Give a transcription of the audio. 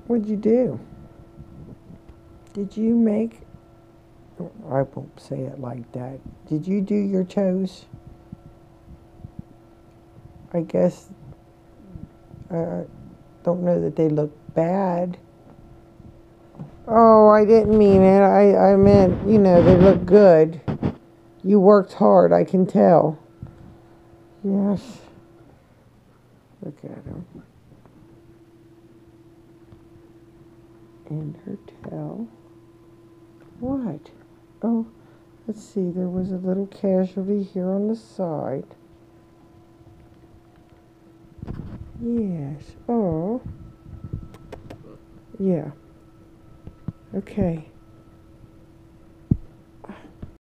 What'd you do? Did you make... I won't say it like that. Did you do your toes? I guess... don't know that they look bad. Oh, I didn't mean it. I meant, you know, they look good. You worked hard, I can tell. Yes. Look at them. And her tail. What? Oh, let's see. There was a little casualty here on the side. Yes. Oh. Yeah. Okay.